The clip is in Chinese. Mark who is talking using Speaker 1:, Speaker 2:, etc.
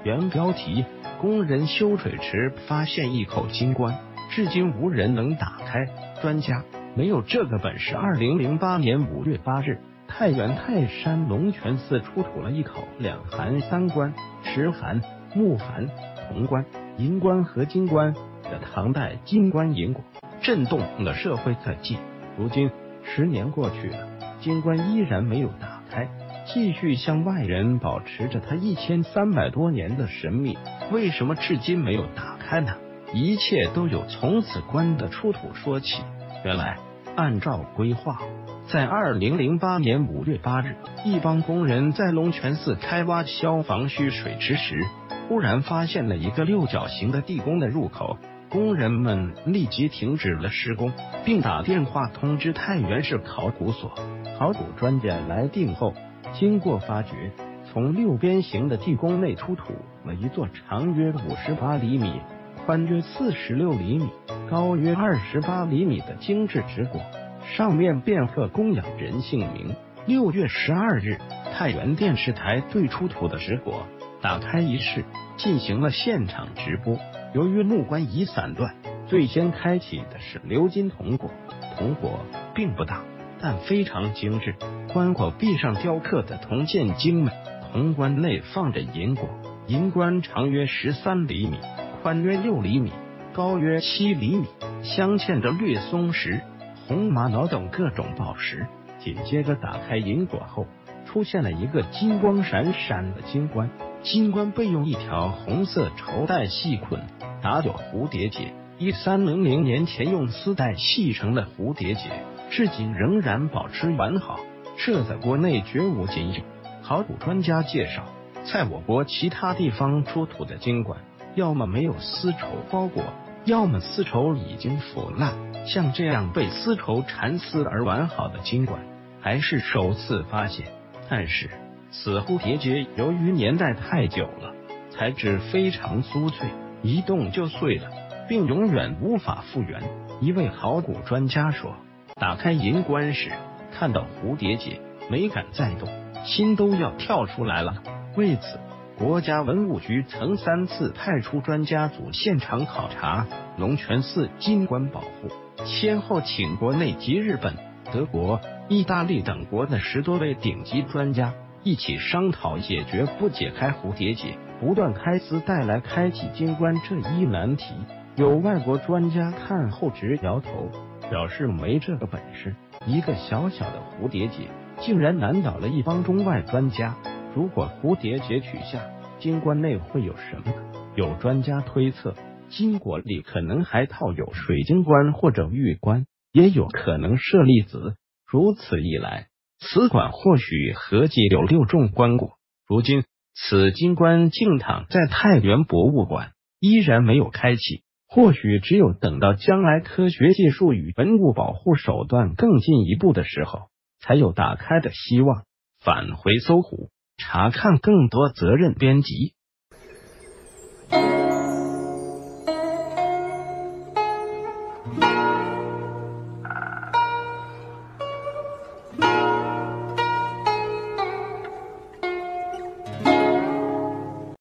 Speaker 1: 原标题：工人修水池发现一口金棺，至今无人能打开，专家没有这个本事。2008年5月8日，太原泰山龙泉寺出土了一口2含3棺、石函、木函、铜棺、银棺和金棺的唐代金棺银椁，震动了社会各界。如今10年过去了，金棺依然没有打开，继续向外人保持着它1300多年的神秘。为什么至今没有打开呢？一切都有从此棺的出土说起。原来按照规划，在2008年5月8日，一帮工人在龙泉寺开挖消防蓄水池时，忽然发现了一个六角形的地宫的入口。工人们立即停止了施工，并打电话通知太原市考古所。考古专家来定后，经过发掘，从六边形的地宫内出土了一座长约58厘米、宽约46厘米、高约28厘米的精致纸椁，上面便刻供养人姓名。6月12日，太原电视台对出土的纸椁打开仪式进行了现场直播。由于木棺已散断，最先开启的是鎏金铜椁。铜椁并不大，但非常精致，棺椁壁上雕刻的铜剑精美。铜棺内放着银椁，银棺长约13厘米，宽约6厘米，高约7厘米，镶嵌着绿松石、红玛瑙等各种宝石。紧接着打开银椁后，出现了一个金光闪闪的金棺。金棺被用一条红色绸带细捆，打有蝴蝶结。1300年前用丝带系成的蝴蝶结，至今仍然保持完好，这在国内绝无仅有。考古专家介绍，在我国其他地方出土的金棺，要么没有丝绸包裹，要么丝绸已经腐烂。像这样被丝绸缠丝而完好的金棺，还是首次发现。但是此蝴蝶结由于年代太久了，材质非常酥脆，一动就碎了，并永远无法复原。一位考古专家说，打开银棺时看到蝴蝶结，没敢再动，心都要跳出来了。为此，国家文物局曾3次派出专家组现场考察龙泉寺金棺保护，先后请国内及日本、德国、意大利等国的10多位顶级专家一起商讨解决不解开蝴蝶结、不断开丝带来开启金棺这一难题。有外国专家看后直摇头，表示没这个本事。一个小小的蝴蝶结竟然难倒了一帮中外专家。如果蝴蝶结取下，金棺内会有什么呢？有专家推测，金椁里可能还套有水晶棺或者玉棺，也有可能舍利子。如此一来，此馆或许合计有6重棺椁。如今此金棺静躺在太原博物馆，依然没有开启。或许只有等到将来科学技术与文物保护手段更进一步的时候，才有打开的希望。返回搜狐，查看更多责任编辑。